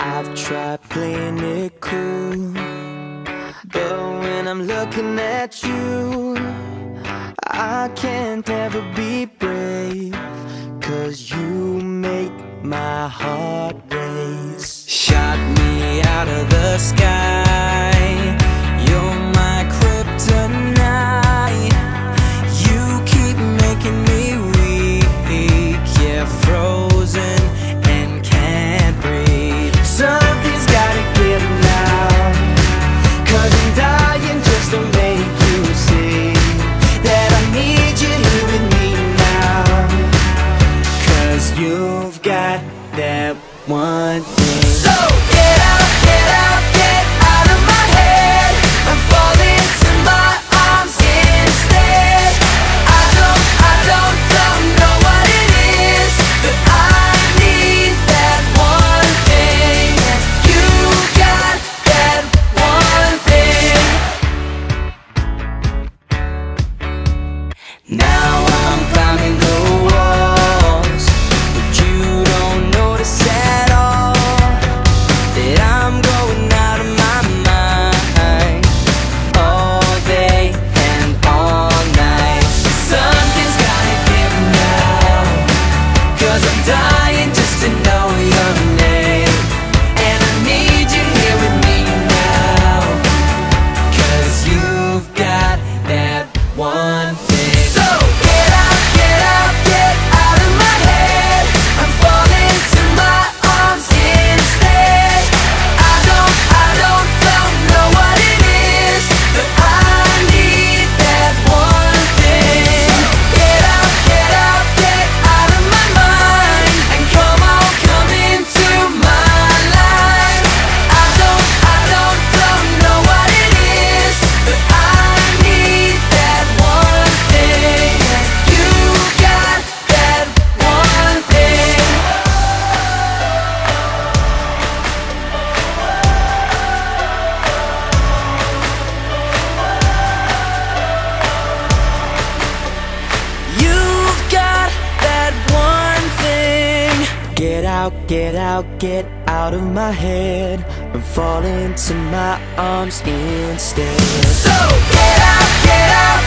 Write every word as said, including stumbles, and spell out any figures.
I've tried playing it cool, but when I'm looking at you, I can't ever be brave, 'cause you make my heart race. Shot me out of the sky, you're my kryptonite. You keep making me weak, yeah, frozen and can't breathe. Something's gotta give now, 'cause I'm dying just to make you see that I need you here with me now. 'Cause you've got that one thing. So get out, get out, get out of my head. I'm falling to my arms instead. I don't, I don't, don't know what it is, but I need that one thing. You've got that one thing. Now I'm climbing the walls, but you don't notice at all that I'm going out of my mind all day and all night. Something's gotta give now, 'cause I'm dying just to know your name. And I need you here with me now, 'cause you've got that one thing. So get out, get out, get out of my head. I'm falling to my arms instead. I don't, I don't, don't know what it is, but I need that one thing. Get out, get out, get out of my mind, and come on, come into my life. I don't, I don't, don't know what it is, but I need that one thing. You got that one thing. You've got that one thing. Get out, get out, get out of my head. I'm falling to my arms instead. So get out, get out.